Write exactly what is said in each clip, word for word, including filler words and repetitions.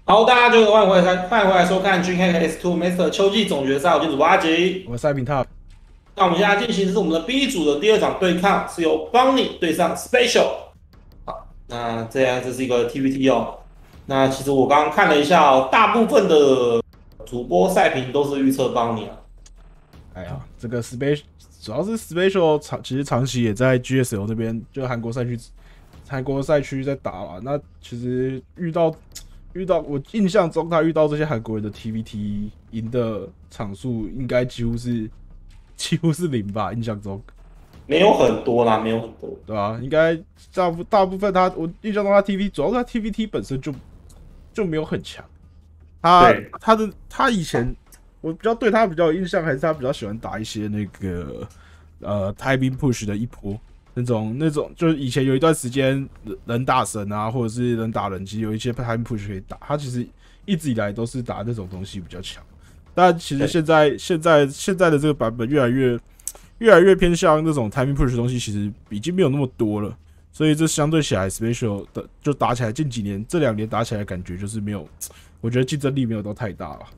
好，大家就欢迎回来，欢迎回来收看 G K S Two Master 秋季总决赛，我是主播阿吉。 我是赛品 Top。 那我们现在进行的是我们的 B 组的第二场对抗，是由 Bonnie 对上 Special。好，那这样这是一个 T V T 哦。那其实我刚刚看了一下哦，大部分的主播赛评都是预测 Bonnie 啊。 哎呀，这个 Special 主要是 Special 长，其实长期也在 G S L 那边，就韩国赛区、韩国赛区在打嘛。那其实遇到遇到我印象中，他遇到这些韩国人的 T V T 赢的场数，应该几乎是几乎是零吧？印象中没有很多啦，没有很多， 对吧、啊？应该大部大部分他，我印象中他 T V 主要是他 T V T 本身就就没有很强。他他的他以前。我比较对他比较有印象，还是他比较喜欢打一些那个呃 timing push 的一波那种那种，就是以前有一段时间人打神啊，或者是人打人机，有一些 timing push 可以打。他其实一直以来都是打那种东西比较强，但其实现在现在现在的这个版本越来越越来越偏向那种 timing push 的东西，其实已经没有那么多了。所以这相对起来 ，Special 的就打起来，近几年这两年打起来感觉就是没有，我觉得竞争力没有到太大了。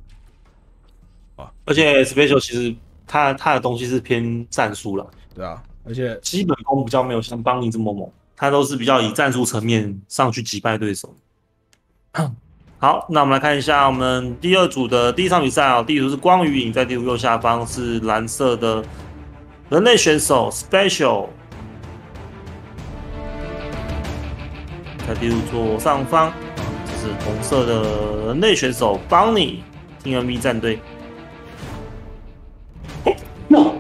而且 Special 其实他他的东西是偏战术啦， 对啊，而且基本功比较没有像邦尼这么猛，他都是比较以战术层面上去击败对手。好，那我们来看一下我们第二组的第一场比赛啊，第一组是光与影，在第五右下方是蓝色的人类选手 Special， 在第五左上方这是红色的人类选手邦尼 T M V 战队。No.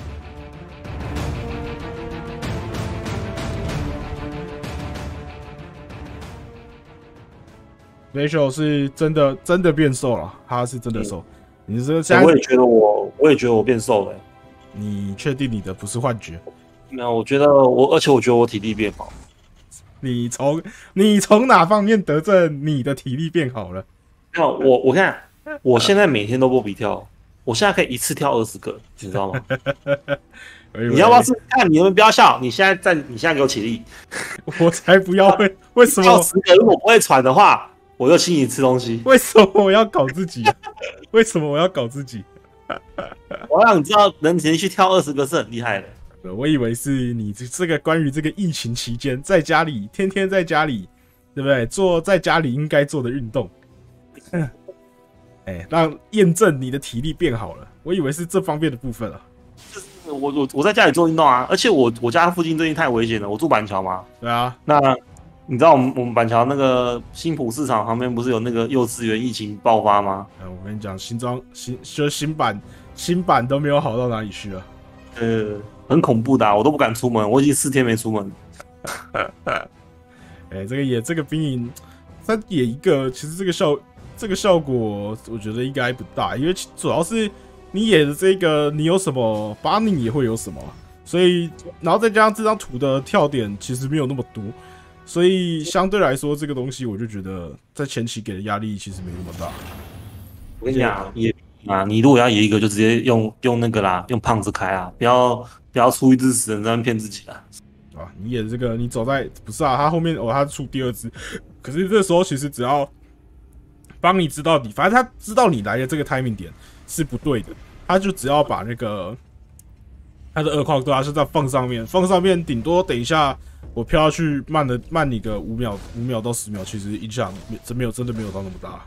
Special 是真的真的变瘦了，他是真的瘦。嗯、你说现在？ 我也觉得我，我也觉得我变瘦了、欸。 你确定你的不是幻觉？ 没有，我觉得我，而且我觉得我体力变好。 你从你从哪方面得证你的体力变好了？ 没有，我我看我现在每天都波比跳。我现在可以一次跳二十个，你知道吗？你要不要试试看？你们不要笑，你现在在，你现在给我起立。 我才不要！为为什么？ 跳十个，如果不会喘的话，我就请你吃东西。 为什么我要搞自己？为什么我要搞自己？ 我让你知道，能连续跳二十个是很厉害的。 我以为是你这个关于这个疫情期间在家里天天在家里，对不对？做在家里应该做的运动。哎、欸，让验证你的体力变好了，我以为是这方面的部分啊。 我我我在家里做运动啊，而且我我家附近最近太危险了，我住板桥嘛。 对啊， 那你知道我们我们板桥那个新浦市场旁边不是有那个幼稚园疫情爆发吗？ 呃，我跟你讲，新庄新就新版新版都没有好到哪里去啊。 呃，很恐怖的、啊，我都不敢出门，我已经四天没出门。 哎、欸，这个也这个兵营，它也一个，其实这个效。这个效果我觉得应该不大，因为主要是你演的这个，你有什么 ，Bonnie 也会有什么，所以然后再加上这张图的跳点其实没有那么多，所以相对来说这个东西我就觉得在前期给的压力其实没那么大。 我跟你讲，野啊，你如果要野一个，就直接用用那个啦，用胖子开啊，不要不要出一只死人在那骗自己啊。 啊，你演这个，你走在不是啊，他后面哦，他出第二只，可是这时候其实只要。帮你知道你，反正他知道你来的这个 timing 点是不对的，他就只要把那个他的二矿对他是在放上面，放上面顶多等一下我飘下去慢了慢你个五秒，五秒到十秒，其实影响真没有真的没有到那么大。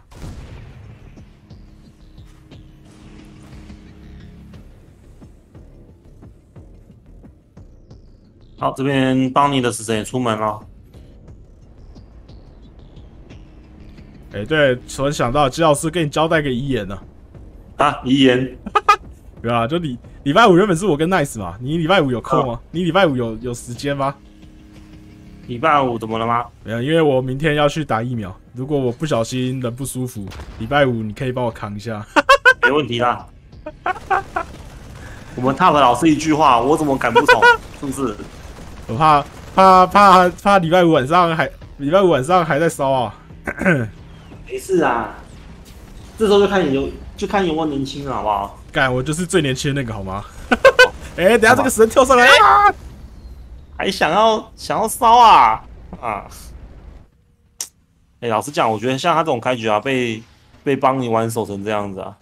好，这边邦尼的死神也出门了。 哎、欸，对，突然想到，季老师跟你交代个遗言呢、 啊。啊，遗言， 对啊，就礼礼拜五原本是我跟 Nice 嘛，你礼拜五有空吗？啊、你礼拜五有有时间吗？ 礼拜五怎么了吗？ 没有，因为我明天要去打疫苗，如果我不小心人不舒服，礼拜五你可以帮我扛一下。 没问题啦。我们 Top 老师一句话，我怎么敢不从？是不是？ 我怕怕怕怕礼拜五晚上还礼拜五晚上还在烧啊。 没事啊，这时候就看你有就看你有没有年轻了，好不好？ 干，我就是最年轻的那个，好吗？哎、欸，等一下这个神跳上来啊！ 还想要想要烧啊啊！哎、 哎、欸，老实讲，我觉得像他这种开局啊，被被帮你玩手成这样子啊，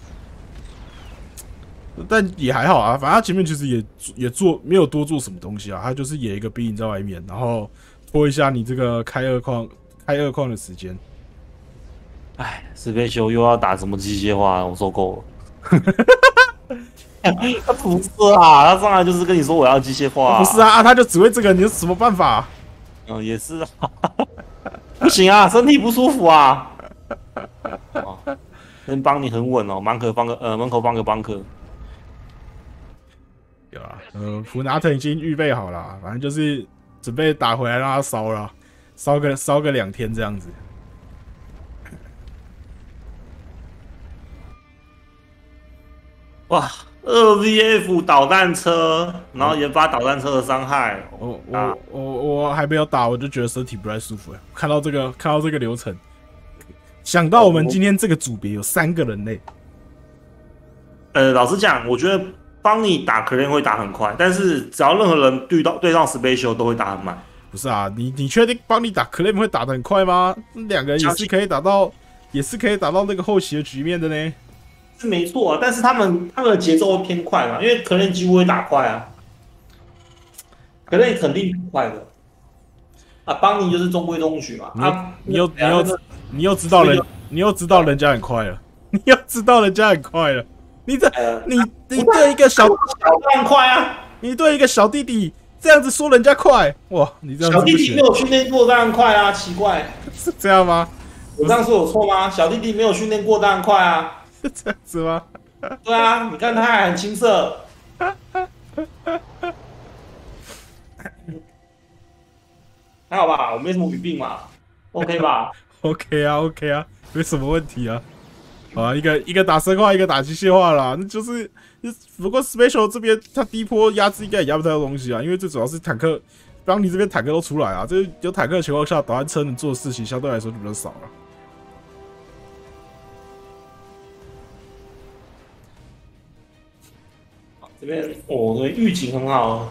但也还好啊，反正他前面其实也也做没有多做什么东西啊，他就是演一个兵营在外面，然后拖一下你这个开二矿开二矿的时间。 哎，史贝修又要打什么机械化，我受够了。他不是啊，他上来就是跟你说我要机械化、啊。 不是啊，他就只会这个，你有什么办法？ 嗯、呃，也是啊，不行啊，身体不舒服啊。哦，能帮你很稳哦，门口放个呃门口放个邦克。 有啊，呃，普拿腾已经预备好了，反正就是准备打回来让他烧了，烧个烧个两天这样子。 哇，二 V F 导弹车，然后研发导弹车的伤害。 我我我我还没有打，我就觉得身体不太舒服。看到这个看到这个流程，想到我们今天这个组别有三个人类。 呃，老实讲，我觉得帮你打 Clan 会打很快，但是只要任何人对到对上 Special 都会打很慢。 不是啊，你你确定帮你打 Clan 会打得很快吗？两个人也是可以打到，也是可以打到那个后期的局面的呢。 是没错啊，但是他们他们的节奏会偏快嘛，因为 Clan 几乎会打快啊 ，Clan 肯定不快的。啊，帮你就是中规中矩嘛。啊， 你又你又你又知道人，你又知道人家很快了，你又知道人家很快了。你这、呃、你你对一个小小蛋快啊， 你对一个小弟弟这样子说人家快，哇，你这样子小弟弟没有训练过，当然快啊，奇怪， 是这样吗？ 我这样说有错吗？小弟弟没有训练过，当然快啊， 是这样子吗？ 对啊，你看他还很青涩。还好吧，我没什么语病嘛 ，OK 吧 ？OK 啊 ，OK 啊，没什么问题啊。好啊，一个一个打生化，一个打机械化啦，那就是。不过 Special 这边他第一波压制应该也压不太到东西啊，因为最主要是坦克，邦尼这边坦克都出来啊，这有坦克的情况下，导弹车能做的事情相对来说就比较少了。 这边哦，这预警很好。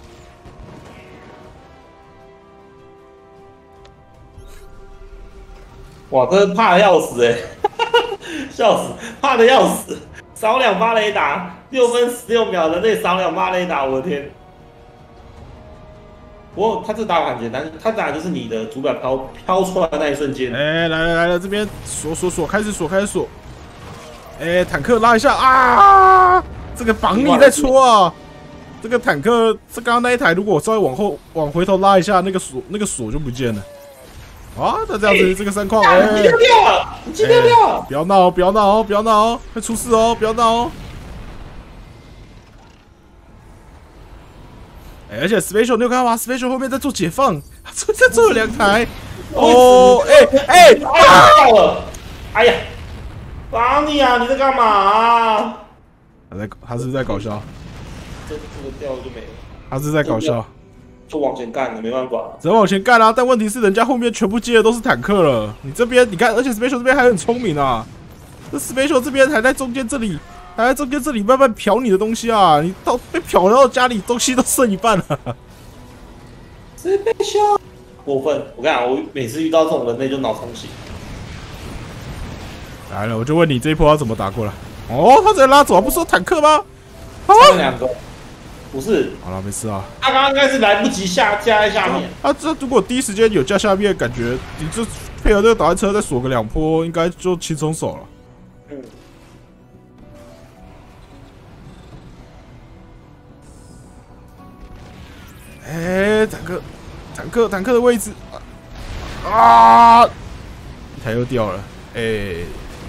哇，这怕的要死哎、欸，笑死，怕的要死，少两发雷达，六分十六秒，人类少两发雷达，我的天！不过他这打法很简单，他打就是你的主表飘飘出来的那一瞬间。 哎、欸，来了来了，这边锁锁锁，开始锁开始锁。哎、欸，坦克拉一下啊！这个绑你在戳啊！这个坦克，这刚刚那一台，如果我稍微往后往回头拉一下，那个锁那个锁就不见了。啊，那这样子，欸、这个三矿，哎， 你掉掉了，你掉掉了！ 不要闹，不要闹哦，不要闹哦，会出事哦，不要闹哦。哎、欸，而且 Special 你有看到吗 ？Special 后面在做解放，在做了两台。哦，哎哎，掉了！哎呀，帮你啊！你在干嘛、啊？ 他在，他是不是在搞笑？ 这这个掉了就没了。 他是在搞笑。 就往前干了，没办法， 只能往前干啦、啊。但问题是，人家后面全部接的都是坦克了。你这边，你看，而且 Special 这边还很聪明啊。这 Special 这边还在中间这里，还在中间这里慢慢瞟你的东西啊。你到被瞟到家里东西都剩一半了。 Special 过分！我跟你讲，我每次遇到这种人类就脑充血。 来了，我就问你这一波要怎么打过来？哦，他在拉走，不是有坦克吗？ 啊，两个。不是， 好了，没事啊。 他刚刚应该是来不及下架在下面。 啊，这如果第一时间有架下面，感觉你就配合这个导弹车再锁个两波，应该就轻松手了。嗯。哎、欸，坦克，坦克，坦克的位置啊！一台又掉了，哎、欸。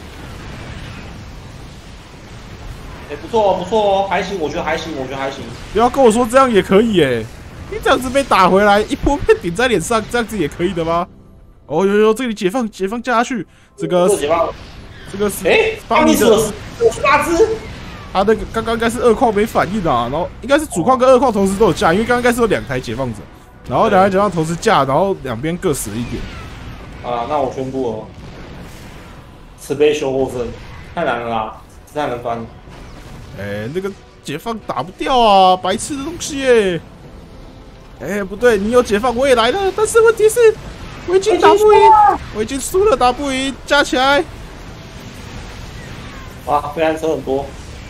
哎、欸，不错哦，不错哦，还行，我觉得还行，我觉得还行。 不要跟我说这样也可以哎，你这样子被打回来，一波被顶在脸上，这样子也可以的吗？哦呦呦，这里解放，解放加下去，这个解放， 这个是哎，帮你的十八只， 他那个刚刚应该是二矿没反应啊，然后应该是主矿跟二矿同时都有架，因为刚刚应该是有两台解放者，然后两台解放同时架，然后两边各死一点。 啊，那我宣布哦，慈悲修获胜，太难了啦，太难翻。 哎、欸，那个解放打不掉啊，白痴的东西耶！哎、欸，不对，你有解放我也来了，但是问题是， 我已经打不赢，我已经输了，打不赢，加起来。 哇，飞安车很多。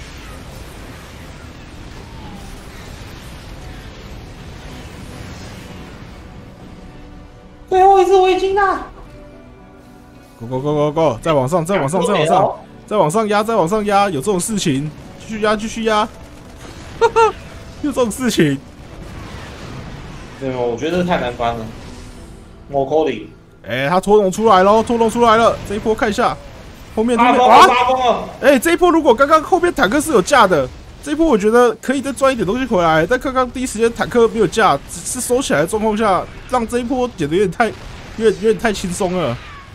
最后一次围巾啦 ！Go go go go go！ 再往上，再往上，再往上，再往上压，再往上压，有这种事情，继续压，继续压。哈哈，有这种事情。 没有，我觉得太难翻了。我扣零。 哎，他拖龙出来喽，拖龙出来了。这一波看一下，后面后面哇！发疯了！ 哎，这一波如果刚刚后面坦克是有架的，这一波我觉得可以再赚一点东西回来。但刚刚第一时间坦克没有架，只是收起来的状况下，让这一波减得有点太，有点有点太轻松了。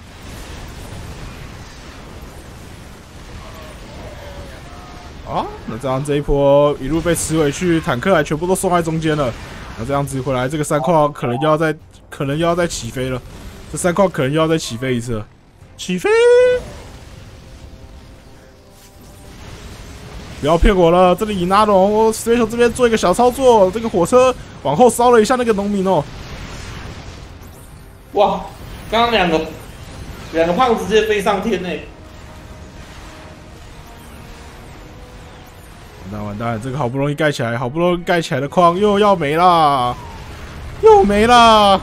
啊，那这样这一波一路被吃回去，坦克还全部都送在中间了。那这样子回来，这个三矿可能要再，可能要再起飞了。这三矿可能要再起飞一次了，起飞！不要骗我了，这里拿龙，我 Special 这边做一个小操作，这个火车往后烧了一下那个农民哦。 哇，刚刚两个两个胖子直接飞上天呢！ 完蛋完蛋，这个好不容易盖起来，好不容易盖起来的矿又要没啦，又没啦。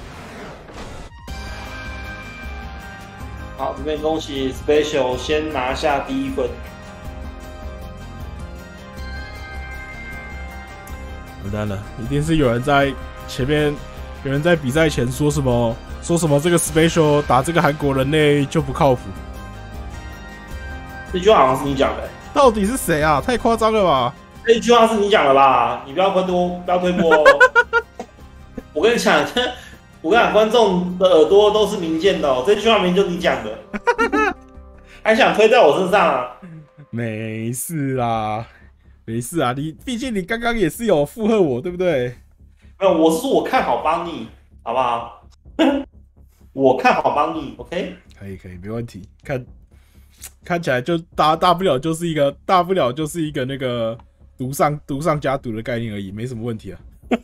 好，这边恭喜 Special 先拿下第一分。 完蛋了，一定是有人在前面，有人在比赛前说什么，说什么这个 Special 打这个韩国人类就不靠谱。 这句话好像是你讲的、欸， 到底是谁啊？太夸张了吧！ 这句话是你讲的吧？你不要关多，不要推波、哦。我跟你讲，我跟你讲，观众的耳朵都是明鉴的哦。这句话明明就你讲的，还想推在我身上啊？ 没事啦。没事啊，你毕竟你刚刚也是有附和我，对不对？ 没有，我是说我看好帮你，好不好？我看好帮你 ，OK？ 可以可以，没问题。看看起来就大大不了就是一个大不了就是一个那个毒上毒上加毒的概念而已，没什么问题啊。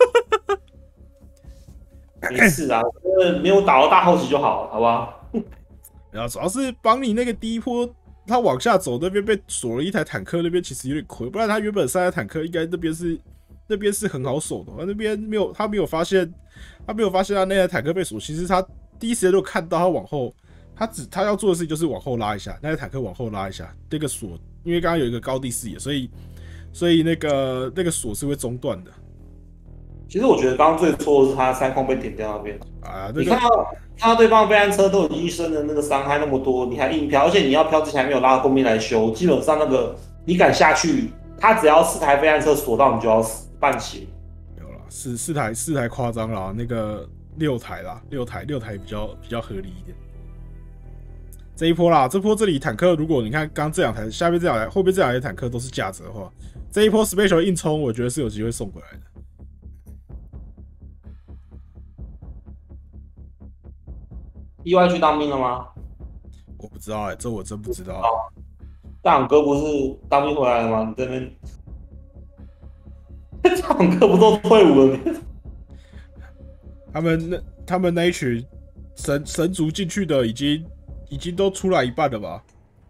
没事啊，呃，没有打到大后期就好了，好不好？ 然后主要是帮你那个第一波。他往下走，那边被锁了一台坦克，那边其实有点亏，不然他原本三台坦克应该那边是那边是很好守的，那边没有他没有发现，他没有发现他那台坦克被锁，其实他第一时间就看到他往后，他只他要做的事情就是往后拉一下，那台坦克往后拉一下，那个锁因为刚刚有一个高地视野，所以所以那个那个锁是会中断的。 其实我觉得刚刚最错的是他三空被点掉那边啊，那个、 你看到看到对方飞安车都已经生了那个伤害那么多，你还硬飘，而且你要飘之前还没有拉到后面来修，基本上那个你敢下去，他只要四台飞安车锁到你就要死半血。 没有啦，四四台四台夸张啦，那个六台啦，六台六台比较比较合理一点。这一波啦，这波这里坦克，如果你看刚这两台，下面这两台，后面这两台坦克都是架着的话，这一波 Special 硬冲，我觉得是有机会送回来的。 意外去当兵了吗？ 我不知道哎、欸，这我真不知道。 大勇哥不是当兵回来了吗？你这边，大勇哥不都退伍了？ 他们那他们那一群神神族进去的，已经已经都出来一半了吧？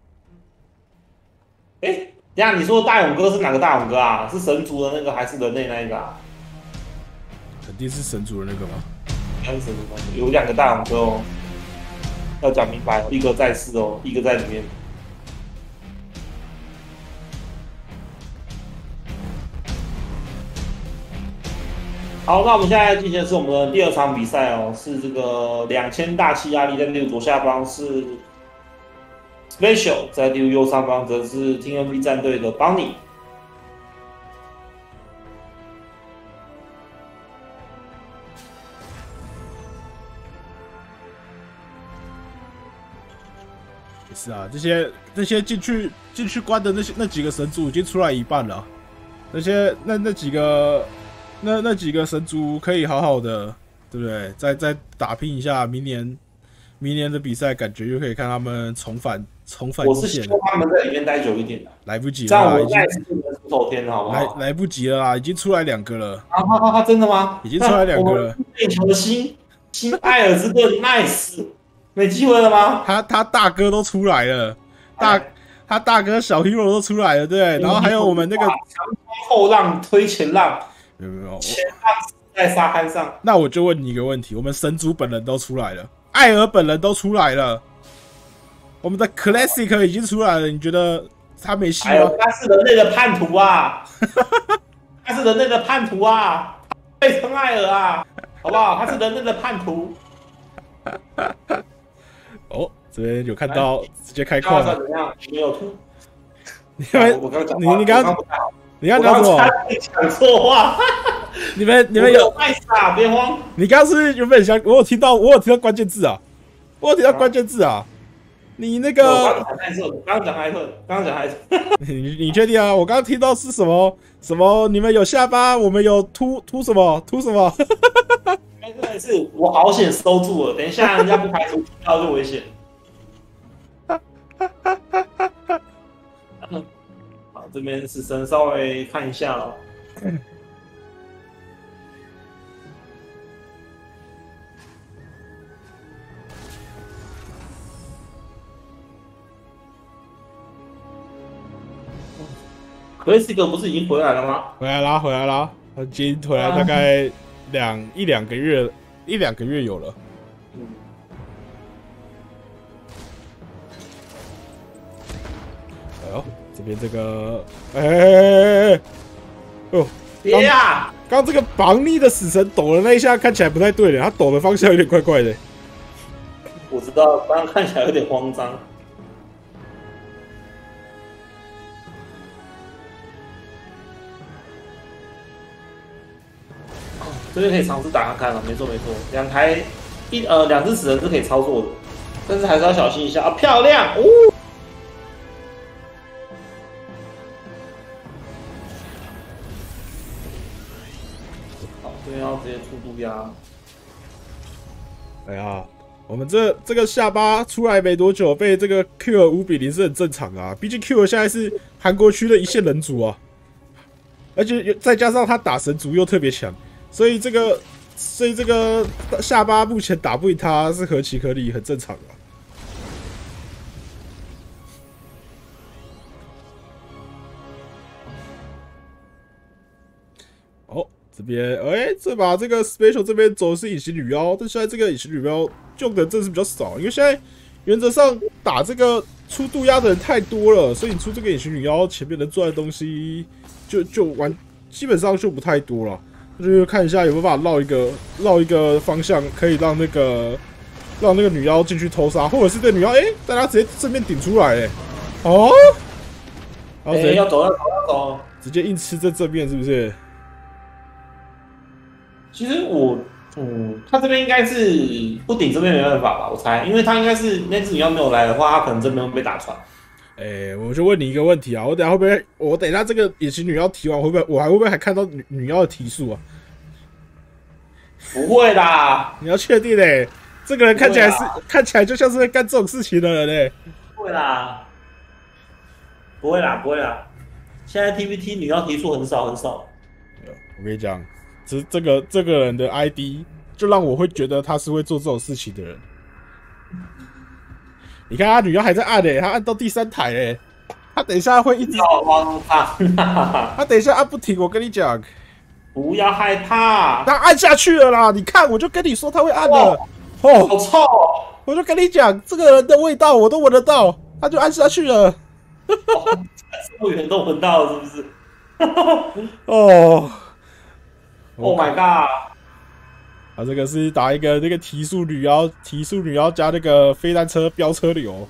哎、欸，等一下你说的大勇哥是哪个大勇哥啊？是神族的那个还是人类那一个啊？ 肯定是神族的那个吧？ 应该是神族那个，有两个大勇哥哦。要讲明白哦，一个在世哦，一个在里面。好，那我们现在进行的是我们的第二场比赛哦，是这个两千大气压力，在地图左下方是 Special， 在地图右上方则是 T M V 战队的 Bonnie。 是啊，这些这些进去进去关的那些那几个神族已经出来一半了，那些那那几个那那几个神族可以好好的，对不对？再再打拼一下，明年明年的比赛，感觉又可以看他们重返重返一线。 我是希望他们在里面待久一点的， 来不及了啦， 已经出头天了，好不好？ 来来不及了啦，已经出来两个了。 啊啊啊！真的吗？ 已经出来两个了。 地球的心新艾尔斯顿 ，nice， 没机会了吗？ 他他大哥都出来了，大、哎、他大哥小 hero 都出来了，对，然后还有我们那个强后浪推前浪， 没有没有， 前浪在沙滩上。 那我就问你一个问题，我们神族本人都出来了，艾尔本人都出来了，我们的 Classic 已经出来了，你觉得他没戏吗？ 哎呦，他是人类的叛徒啊！他是人类的叛徒啊！被称艾尔啊，好不好？他是人类的叛徒。 哦，这边有看到，直接开矿了。 怎样？没有吐。 你们， 我刚讲， 你你刚，你刚讲什么？ 讲错话。 你们你们有爱傻，别慌。 你刚刚是原本想，我有听到，我有听到关键字啊，我有听到关键字啊。你那个， 我刚讲海豚，刚刚讲海豚， 你你确定啊？我刚刚听到是什么什么？你们有下巴，我们有秃秃什么秃什么？ 真的是我好险收住了，等一下人家不排除听到就危险。好，这边死神稍微看一下哦。Classic 不是已经回来了吗？ 回来啦，回来啦！他已经回来大概两一两个月，一两个月有了。嗯。哎呦，这边这个，哎哎哎哎！哦， 别呀！ 刚这个绑你的死神抖的那一下看起来不太对了，他抖的方向有点怪怪的。 我知道，刚刚看起来有点慌张。这边可以尝试打看看了，没错没错，两台一呃两只死人是可以操作的，但是还是要小心一下啊！漂亮哦！好，这边要直接出渡鸦。 哎呀，我们这这个下巴出来没多久，被这个 Q 五比零是很正常啊，毕竟 Q 现在是韩国区的一线人族啊，而且再加上他打神族又特别强。所以这个，所以这个下巴目前打不赢他是合情合理，很正常的。哦，这边哎、欸，这把这个 special 这边走的是隐形女妖，但现在这个隐形女妖用的真是比较少，因为现在原则上打这个出渡鸦的人太多了，所以你出这个隐形女妖前面能赚的东西就就完基本上就不太多了。就是看一下有没有办法绕一个绕一个方向，可以让那个让那个女妖进去偷杀，或者是这女妖哎，大家直接正面顶出来哎，哦， 然后直接要走要走要走， 直接硬吃这正面是不是？ 其实我嗯，他这边应该是不顶这边没办法吧，我猜，因为他应该是那只女妖没有来的话，他可能这边会被打穿。 哎、欸，我就问你一个问题啊，我等一下会不会，我等一下这个隐形女妖提完，会不会，我还会不会还看到女女妖的提速啊？ 不会啦， 你要确定嘞、欸，这个人看起来是看起来就像是会干这种事情的人嘞、欸。 不会啦，不会啦，不会啦。现在 T V T 女妖提速很少很少。 我跟你讲，这这个这个人的 I D 就让我会觉得他是会做这种事情的人。你看他女妖还在按嘞、欸，他按到第三台嘞、欸，他等一下会一直，他等一下按不停，我跟你讲， 不要害怕， 他按下去了啦，你看，我就跟你说他会按的， 哦，好臭、哦， 我就跟你讲，这个人的味道我都闻得到，他就按下去了， 哦，这么远都闻到了是不是？ 哦 ，Oh my god！ 啊，这个是打一个那个提速女妖，提速女妖加那个飞弹车飙车流。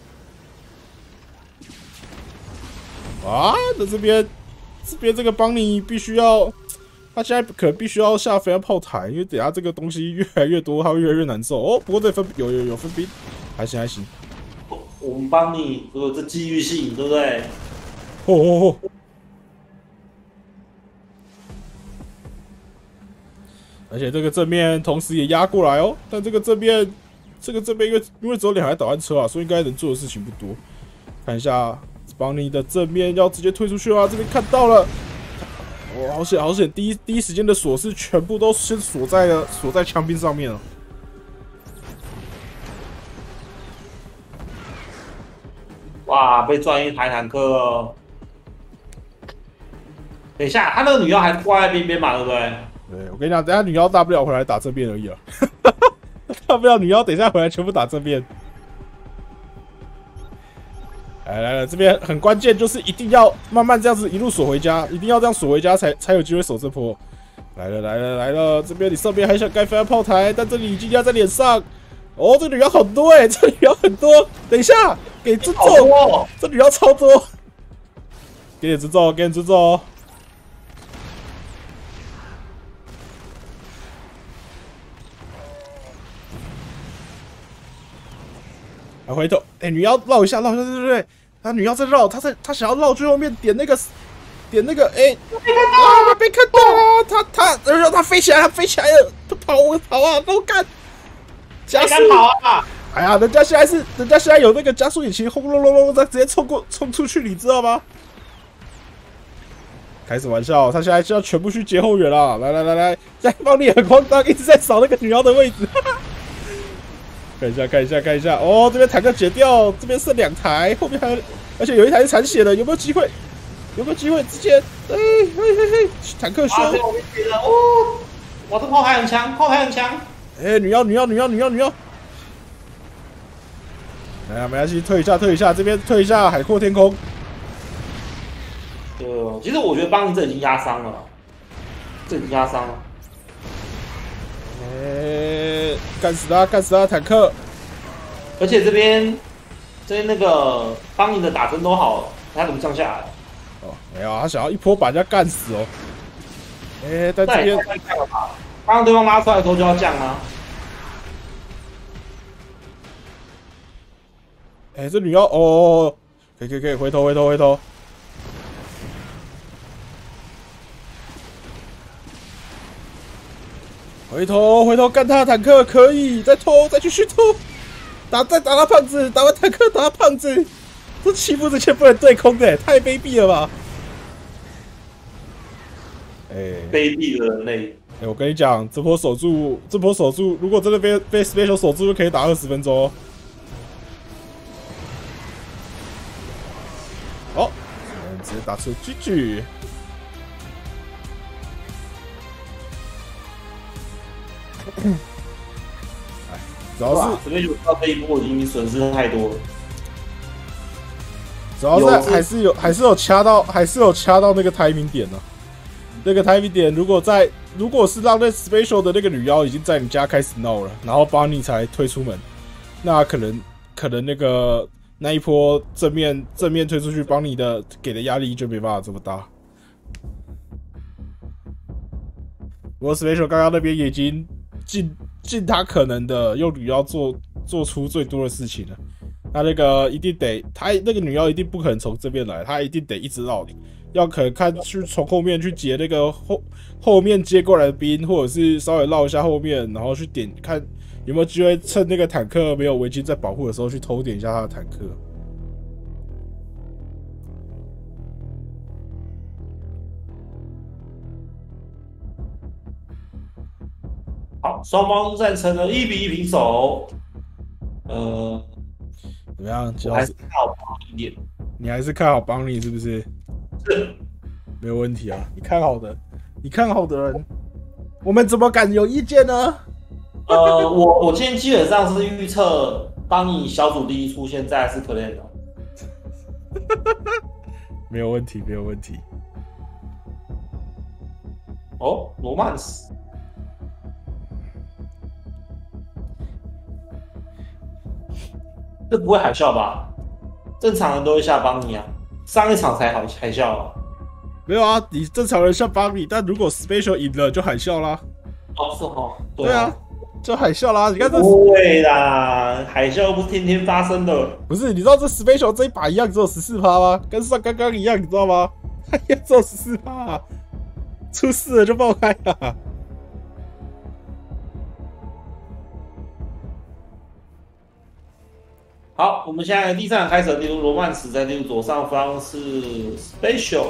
啊，那这边这边这个邦尼必须要，他现在可能必须要下飞弹炮台，因为等下这个东西越来越多，他会越来越难受。哦，不过这分有有有分兵，还行还行。 我们帮你，有这机遇性，对不对？ 哦哦哦。而且这个正面同时也压过来哦，但这个正面，这个正面因为因为只有两台导弹车啊，所以应该能做的事情不多。看一下邦尼的正面要直接推出去啊，这边看到了，哇，好险好险！第一第一时间的锁是全部都先锁在了锁在枪兵上面了。 哇，被撞一台坦克。等一下，他那个女妖还挂在边边嘛，对不对？ 对，我跟你讲，等下女妖大不了回来打这边而已啊。大不了女妖等一下回来全部打这边。来来了，这边很关键，就是一定要慢慢这样子一路锁回家，一定要这样锁回家才才有机会守这波。来了来了来了，这边你上边还想盖飞弹炮台，但这里已经压在脸上。哦，这女妖很多哎、欸，这女妖很多。等一下，给尊重，哦、这女妖超多。给点尊重，给点尊重哦。啊，回头，哎、欸，女妖绕一下，绕一下，对对对，她女妖在绕，她在，她想要绕最后面点那个，点那个，哎、欸，啊，被看到啊，她她，然后她飞起来，她飞起来了，她跑，我跑啊，都干，加速跑啊！ 哎呀，人家现在是，人家现在有那个加速引擎，轰隆隆隆，再直接冲过，冲出去，你知道吗？开什么玩笑，他现在就要全部去接后援了，来来来来，在帮你很慌张，一直在扫那个女妖的位置。看一下，看一下，看一下。哦，这边坦克解掉，这边剩两台，后面还有，而且有一台是残血的，有没有机会？有没有机会直接？哎嘿嘿嘿，坦克修。 哦，我的炮台很强，炮台很强。 哎，女妖，女妖，女妖，女妖，女妖。哎呀，没关系，退一下，退一下，这边退一下，海阔天空。 呃，其实我觉得邦尼这已经压伤了，这已经压伤了。 哎、欸，干死他，干死他，坦克！ 而且这边，这边那个邦尼的打针都好了，他怎么降下来？ 哦，没有，他想要一波把人家干死哦。哎、欸，但这边刚刚对方拉出来的时候就要降啊。 哎、欸，这女妖哦，可以可以可以，回头回头回头。回头回头干他的坦克可以，再偷再继续偷，打再打他胖子，打完坦克打他胖子，这欺负这些不能对空的，太卑鄙了吧！哎、欸， 卑鄙的人类！ 哎、欸，我跟你讲，这波守住，这波守住，如果真的被被 special 守住，就可以打二十分钟。哦，直接打出 G G。哎，主要是这边有到这一波已经损失太多了。 主要是还是有还是有掐到，还是有掐到那个 timing 点呢、啊。那个 timing 点，如果在如果是让那 special 的那个女妖已经在你家开始闹了，然后帮你才退出门，那可能可能那个那一波正面正面推出去帮你的给的压力就没办法这么大。不过 special 刚刚那边也已经尽尽他可能的用女妖做做出最多的事情了。他那个一定得，他那个女妖一定不可能从这边来，他一定得一直绕你。要可能看去从后面去截那个后后面接过来的兵，或者是稍微绕一下后面，然后去点看有没有机会趁那个坦克没有围巾在保护的时候去偷点一下他的坦克。 好，双方战成了一比一平手。呃， 怎么样？ 我还是看好邦尼一点。 你还是看好邦尼是不是？ 是， 没有问题啊。你看好的，你看好的人，我们怎么敢有意见呢？ 呃，我我今天基本上是预测邦尼小组第一出现，再来是克雷的。 没有问题，没有问题。 哦，罗曼斯。这不会海啸吧？正常人都会下邦尼啊，上一场才海海啸啊。 没有啊，你正常人下邦尼，但如果 special 赢了就海啸啦。 哦，是哦， 对啊，对啊就海啸啦。你看这不会啦，海啸不是天天发生的。 不是，你知道这 special 这一把一样只有十四趴吗？跟上刚刚一样，你知道吗？它也只有十四趴，出事了就爆开了。 好，我们现在第三场开始，例如罗曼史在例如左上方是 Special。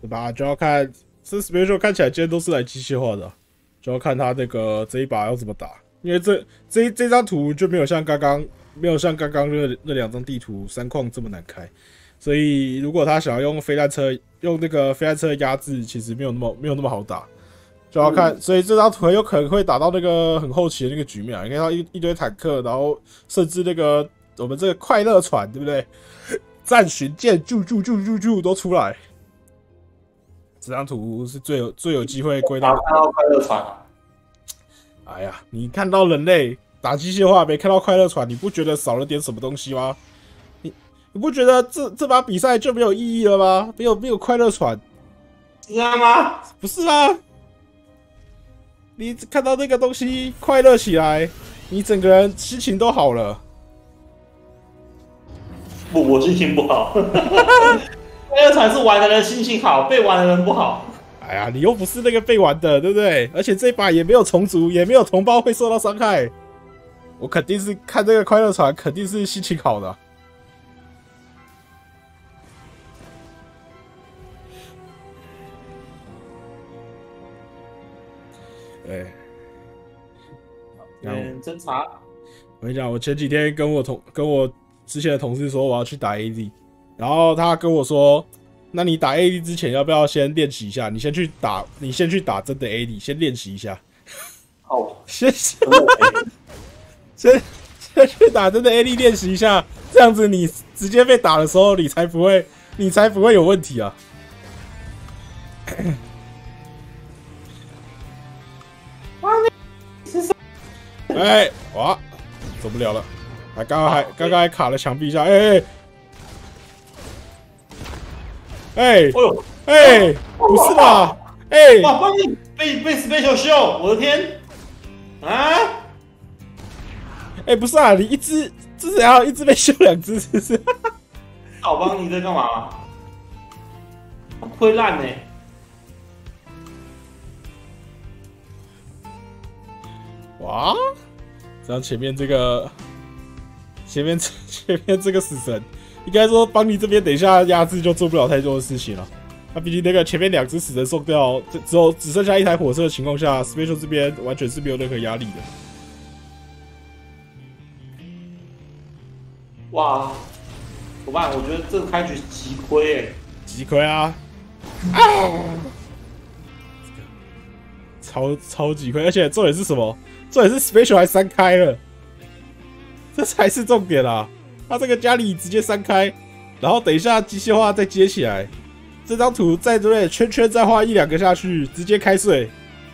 对吧？就要看这 special 看起来今天都是来机械化的，就要看他那个这一把要怎么打。因为这这这张图就没有像刚刚没有像刚刚那那两张地图三矿这么难开，所以如果他想要用飞弹车用那个飞弹车压制，其实没有那么没有那么好打，就要看。所以这张图很有可能会打到那个很后期的那个局面，你看到一一堆坦克，然后甚至那个我们这个快乐船，对不对？战巡舰，啾啾啾啾啾都出来。这张图是最有最有机会归到看到快乐船啊！ 哎呀，你看到人类打机械化，没看到快乐船，你不觉得少了点什么东西吗？你你不觉得这这把比赛就没有意义了吗？没有没有快乐船， 是这样吗？ 不是啊！你看到那个东西快乐起来，你整个人心情都好了。 不，我心情不好。快乐船是玩的人心情好，被玩的人不好。 哎呀，你又不是那个被玩的，对不对？而且这把也没有重组，也没有同胞会受到伤害。我肯定是看这个快乐船，肯定是心情好的。哎， 嗯，侦查。 我跟你讲，我前几天跟我同跟我之前的同事说我要去打 A D， 然后他跟我说。那你打 A D 之前要不要先练习一下？你先去打，你先去打真的 A D， 先练习一下。 哦， 先先先先去打真的 A D 练习一下，这样子你直接被打的时候，你才不会，你才不会有问题啊。哎，哇，走不了了，还刚刚还刚刚还卡了墙壁下，哎哎。哎，哎，不是吧？哎， 哇，帮你被被 special 秀，我的天！啊！ 哎，不是啊，你一只至少要一只被秀两只，是不是？ 好帮你在干嘛？会烂呢。 哇！这样前面这个，前面前面这个死神。应该说，邦尼这边等一下压制就做不了太多的事情了。那毕竟那个前面两只死神送掉，之后只剩下一台火车的情况下 ，Special 这边完全是没有任何压力的。 哇，怎么办？我觉得这个开局极亏哎， 极亏啊！啊！超超级亏，而且重点是什么？重点是 Special 还三开了，这才是重点啊！他这个家里直接三开，然后等一下机械化再接起来，这张图再对不对？圈圈再画一两个下去，直接开碎。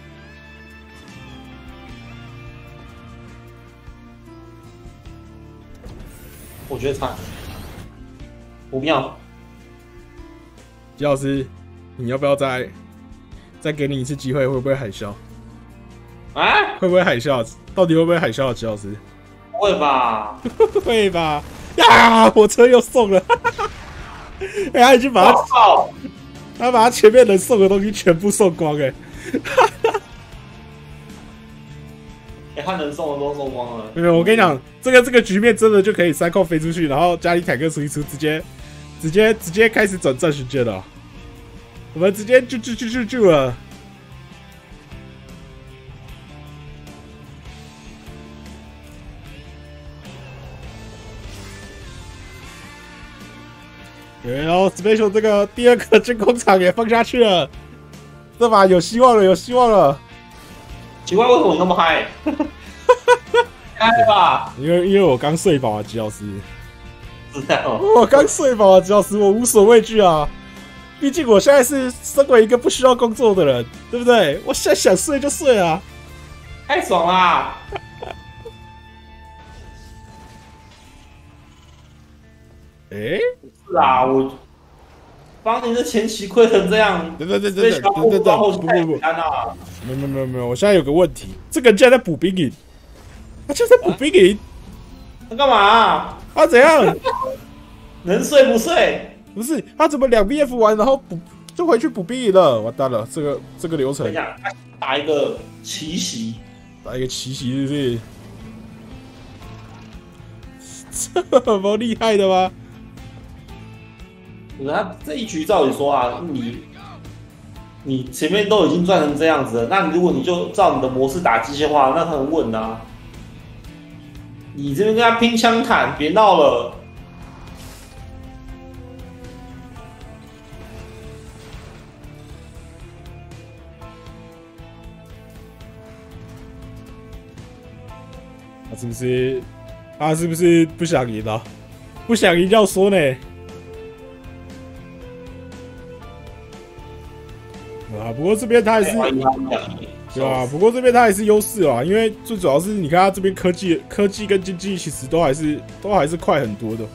我觉得惨，不妙。 吉老师，你要不要再再给你一次机会？会不会海啸？ 啊？ 会不会海啸？到底会不会海啸啊？吉老师？ 不会吧？ 会吧？呀！火车又送了，哎，他已经把他，他把他前面能送的东西全部送光哎、欸， 哎，他能送的都送光了。 没有，我跟你讲，这个这个局面真的就可以三控飞出去，然后家里坦克出一出，直接直接直接开始转战巡舰了，我们直接就就就就就了。然后 Special 这个第二个真空场也放下去了，这把有希望了，有希望了。 奇怪，为什么你那么嗨？嗨吧！ 因为因为我刚睡饱啊，吉老师。 知道。 我刚睡饱啊，吉老师，我无所畏惧啊。毕竟我现在是身为一个不需要工作的人，对不对？我现在想睡就睡啊。 太爽啦！ 哎、欸， 是啊，我帮你的前期亏成这样， 等等等等等等等等，不不不，没有没有没有没有，我现在有个问题，这个人竟然在补兵营，他竟然在补兵营， 他干嘛、啊？ 他怎样？ 能睡不睡？ 不是，他怎么两 B F 完，然后补就回去补兵营了？完蛋了，这个这个流程。 我跟你讲，他打一个奇袭， 打一个奇袭，是不是？这么厉害的吗？ 他这一局照理说啊，你你前面都已经赚成这样子了，那你如果你就照你的模式打机械化，那很稳啊。你这边跟他拼枪坦，别闹了。 他是不是？他是不是不想赢啊？不想赢要说呢。啊，不过这边他还是，对啊，不过这边他还是优势啊，因为最主要是你看他这边科技、科技跟经济其实都还是都还是快很多的。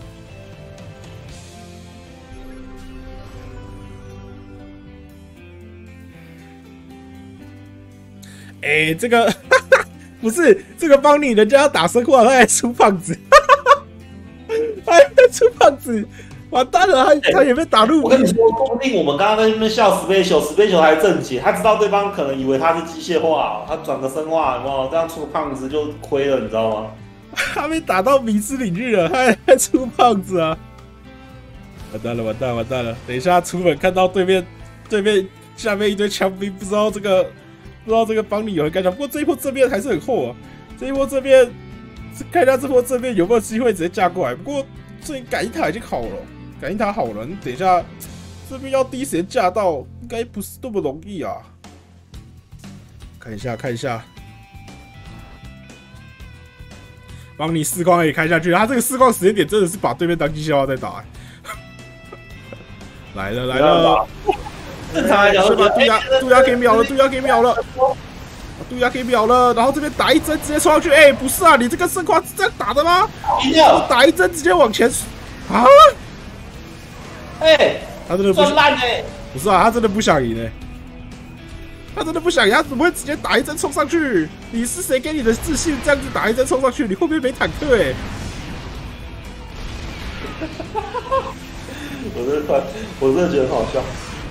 哎、欸，这个不是这个帮你，人家要打生化，他还出胖子，他还出胖子。完蛋了，他他也被打入。 我跟你说，说不定我们刚刚在那边笑 special，special 还正解，他知道对方可能以为他是机械化，他转个生化，有没有？这样出个胖子就亏了，你知道吗？ 他被打到迷之领域了，他还还出胖子啊！完蛋了，完蛋了，完蛋了！等一下出门看到对面对面下面一堆枪兵，不知道这个不知道这个帮你有人干啥。不过这一波正面还是很厚啊，这一波正面看一下这波正面有没有机会直接架过来。不过这感应塔已经好了。感应塔好了，你等一下这边要第一时间架到，应该不是那么容易啊。看一下，看一下，帮你四框也开下去。他这个四框时间点真的是把对面当机械化在打、欸。来了来了， 正常来讲， 是把杜鸦杜鸦给秒了，杜鸦给秒了，杜鸦给秒了。然后这边打一针直接冲上去，哎、欸，不是啊，你这个生化是这样打的吗？打一针直接往前啊！ 哎、欸， 他真的不烂哎！ 不是啊，他真的不想赢哎、欸，他真的不想赢，他怎么会直接打一针冲上去？你是谁给你的自信这样子打一针冲上去？你后面没坦克哎、欸！ 我真的，我真的觉得很好笑。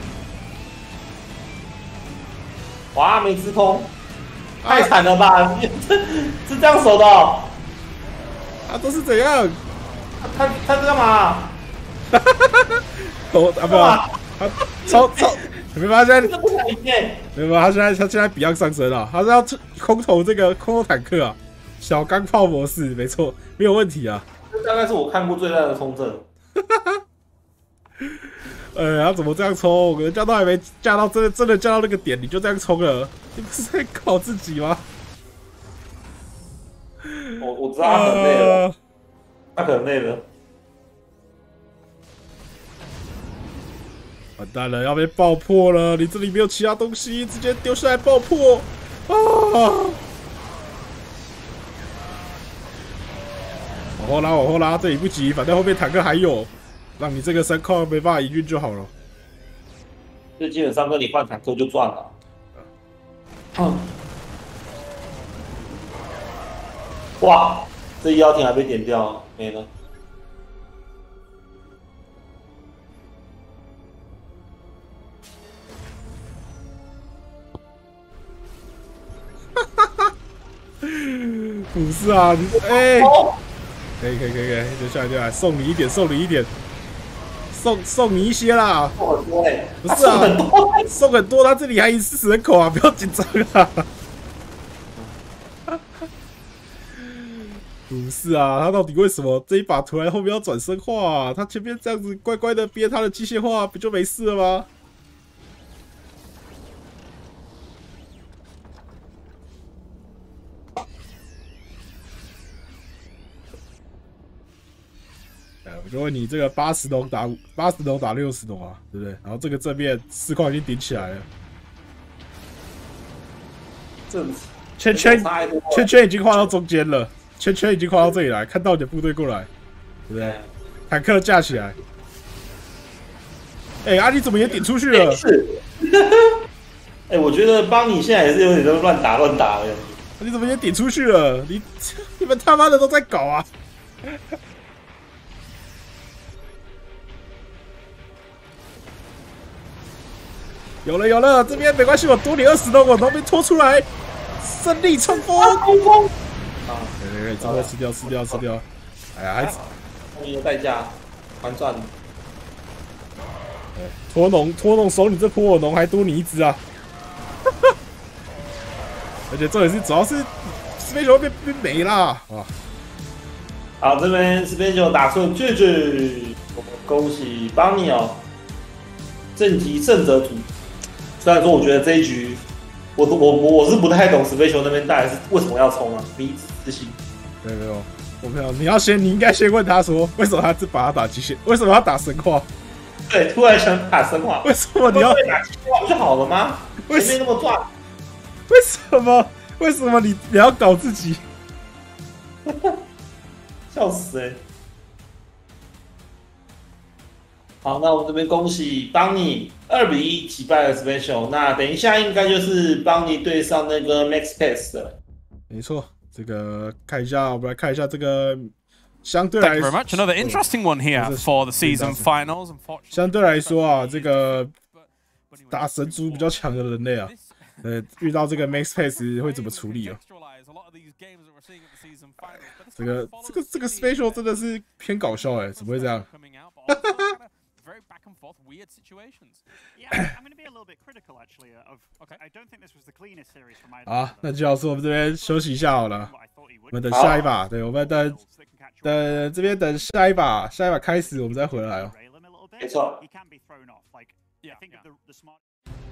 哇，没吃空，太惨了吧？是这样守的、哦？ 啊，这是怎样？ 他他在干嘛？ 哈哈哈哈！投啊不啊，他超超，没发现？ 这不想赢哎！ 没有，他现在他现在 Beyond 上升了，他是要空投这个空投坦克啊，小钢炮模式，没错，没有问题啊。 这大概是我看过最烂的冲阵。 呃，他怎么这样冲？人家都还没架到真的真的架到那个点，你就这样冲了，你不是在搞自己吗？ 我我知道他很累了，呃、他很累了。 完蛋了，要被爆破了！你这里没有其他东西，直接丢下来爆破啊！往后拉，往后拉，这里不急，反正后面坦克还有，让你这个三矿没办法营运就好了。 这基本上跟你换坦克就赚了。嗯。哇，这一幺艇还被点掉，没了。 不是啊，你哎、欸，可以可以可以可以，就下来就来，送你一点，送你一点，送送你一些啦。 送很多哎、欸， 不是啊，很多送很多，他这里还一四十人口啊，不要紧张啊。不是啊，他到底为什么这一把突然后面要转生化、啊？他前面这样子乖乖的憋他的机械化，不就没事了吗？我就问你，这个八十龙打八十龙打六十龙啊，对不对？然后这个正面四块已经顶起来了， 这圈圈圈圈已经画到中间了，圈圈已经画到这里来，看到你的部队过来，对不对？坦克架起来。哎、欸，阿、啊、你怎么也顶出去了？ 是。哎、欸，我觉得帮你现在也是有点在乱打乱打的。 你怎么也顶出去了？你你们他妈的都在搞啊！有了有了，这边没关系，我多你二十刀，我都被拖出来，胜利冲锋！冲锋！啊，对对对，这波吃掉吃掉吃掉！哎呀，还后面的代价还赚。 托农托农手你这普尔农还多你一只啊！而且重点是主要是 Special 被被没啦啊！ 好，这边 Special 打出了巨巨，我们恭喜邦尼哦，正题胜者组。虽然说我觉得这一局，我我我我是不太懂 Special 那边到底是为什么要冲啊，迷之自信。 没有没有，我没有，你要先你应该先问他说，为什么他只把他打极限？为什么要打神话？ 对，突然想打神话， 为什么你要打极限不就好了吗？前面那么赚， 为什么？为什么你你要搞自己？ 笑死哎、欸！好，那我们这边恭喜邦尼二比一击败了 Special。那等一下应该就是邦尼对上那个 Max Pass 了。 没错，这个看一下，我们来看一下这个相对来 Thank you very much. Another interesting one here for the season finals. 相对来说啊，这个打神族比较强的人类啊，呃，遇到这个 Max Pass 会怎么处理哦？这个这个这个 Special 真的是偏搞笑哎、欸，怎么会这样？啊，那就要说我们这边休息一下好了，我们等下一把，对，我们等等这边等下一把，下一把开始我们再回来哦。 没错。